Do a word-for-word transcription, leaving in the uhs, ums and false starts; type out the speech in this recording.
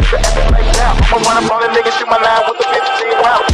nigga acting like now. I'ma run up on a nigga, shoot my line with the fifteen round.